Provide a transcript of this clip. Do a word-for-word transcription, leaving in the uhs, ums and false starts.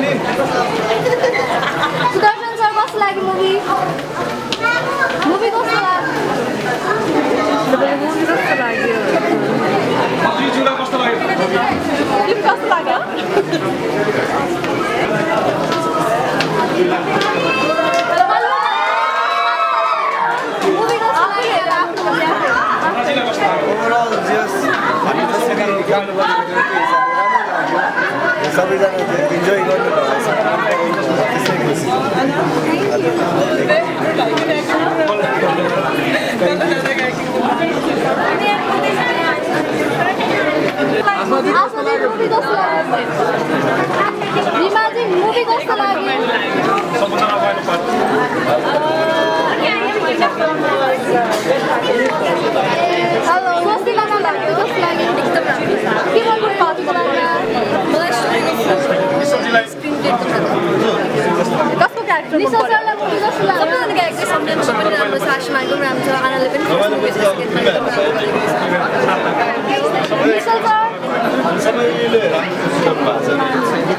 Sudarshan sir कस्तो लाग्यो movie movie कस्तो लाग्यो मुभी कस्तो लाग्यो जुडा कस्तो लाग्यो फिल्म कस्तो लाग्यो मुभी कस्तो लाग्यो ओभरअल जस्ट हामी जसरी गाउनु पर्ने सबैजना इन्जोय गर्नु भयो त्यसै खुसी मुभी कस्तो लाग्यो रिमाजी मुभी कस्तो लाग्यो हेलो कस्तो लाग्यो लाग्यो कस्तो लाग्यो एकदम राम्रो के गर्नु पाएको लाग्यो मलाई कस्तो क्यारेक्टर निशा सरलाई मुभी कस्तो लाग्यो सबैजना क्यारेक्टर सम्यम पनि राम्रो छ आशीर्मानको पनि राम्रो छ आनाले पनि निशा सर सबैले राम्रो